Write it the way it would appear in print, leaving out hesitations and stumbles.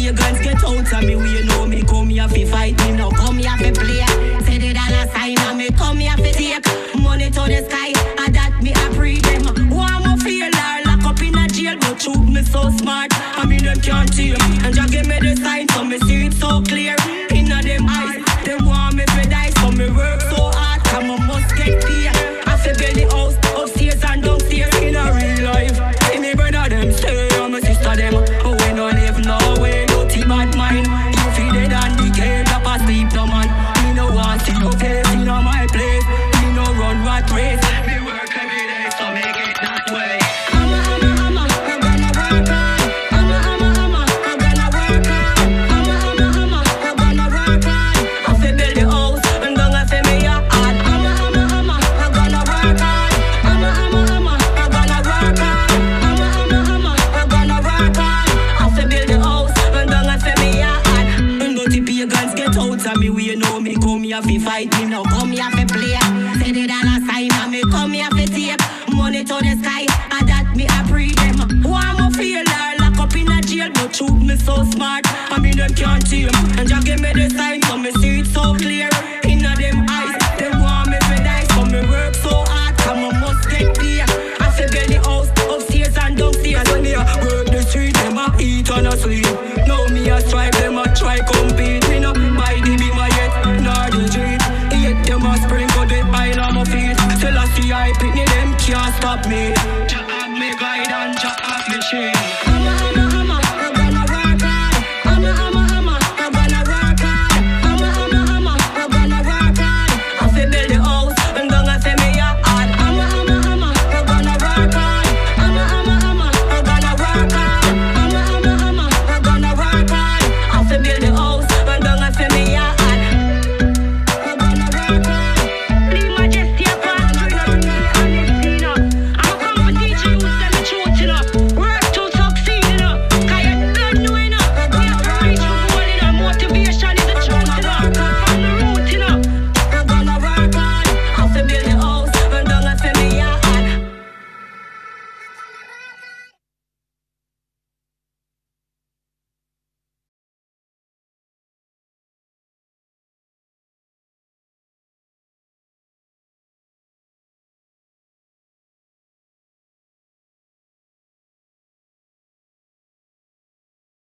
pagans get out of me. We know me come here fi fight me, now come here fi play. Say the dollar sign and me come here fi take money to the sky, and that me a pre them. Want me feel or lock up in a jail, but shoot me so smart, I mean them can't tame. And just give me the sign so me see it so clear. Inna them eyes, them want me fi die, so me work so hard, come I must get paid. I fi build the house upstairs and downstairs in a real life. See me brother them stay, and my sister them. Oh, we no live no way, no bad mind. You feel dead and decayed, up a sleep no man. Me no want see no face in my place. Me no run rat race. Me work every day, so make it that way. I'm gonna work hard. I'm gonna work hard. I'm gonna work hard. I fi build the house and gonna fi me a hard. I'm gonna work hard. I'm gonna work hard. I'm gonna work hard. I fi build the house and gonna fi me a hard. And go to pagans get out of me. We know me come here fi fight me, now come here fi play. Say the dollar sign and me come here fi take money to the sky, and that me a pre them. Want me feel or lock up in a jail, but shoot me so smart, I mean them can't tame. And just give me the sign so me see it so clear. Inna them eyes, them want me fi die, so me work so hard, come I must get paid. I fi build the house upstairs and downstairs. When me a work the street, them a eat and a sleep. Now me a strive, them a try compete. Me no buy the beam a yet, nor the street. Yet them a sprinkle the oil on my feet. Till I see I pick me, them can't stop me.